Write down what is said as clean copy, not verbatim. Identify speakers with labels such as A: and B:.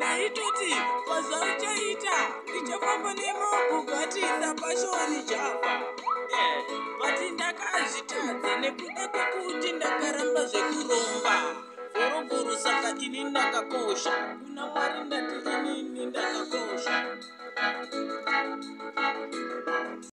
A: ndaitoti pazvauchaita ndichafamba nemabhugwatisa pashoni jafa. But ndakazvitadza nekuda kwekuti ndakaramba zvekuromba. Vhoro saka ini ndakakosha kuna Mwari.